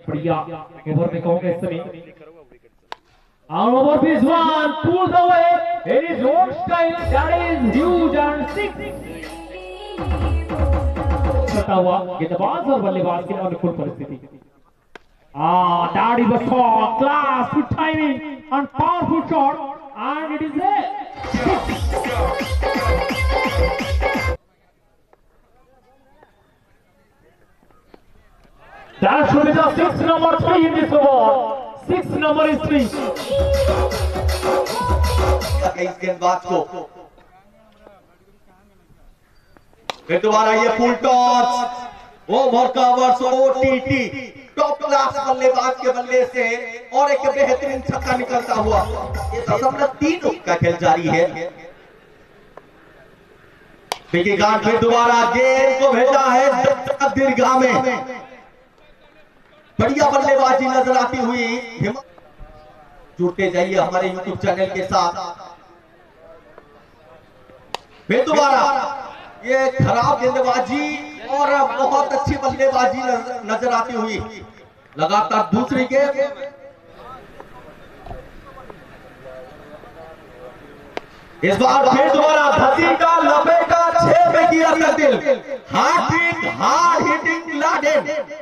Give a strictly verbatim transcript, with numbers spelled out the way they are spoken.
बढ़िया ओवर में कहूंगा इस समय और over is one pulls away in his own style that is huge and six करता हुआ गेंदबाज और बल्लेबाज के अनुकूल परिस्थिति ah that is a shot class good timing and powerful shot and it is a that should be the six number three in this over. Six number is three. इस गेंदबाज को फिर दोबारा ये full toss over covers OTT top class बल्लेबाज के बल्ले से और एक बेहतरीन छक्का निकलता हुआ ये दशमलव तीन का खेल जारी है। विकी गार्ड फिर दोबारा गेंद को भेजा है दीर्घा में बढ़िया बल्लेबाजी नजर आती हुई हिम्मत जुड़ते जाइए हमारे यूट्यूब चैनल के साथ। फिर दोबारा ये खराब गेंदबाजी और बहुत अच्छी बल्लेबाजी नजर आती हुई लगातार दूसरी गेंद इस बार फिर दोबारा धसी का लपेटा छह पे किया दिल hard hitting hard hitting Laden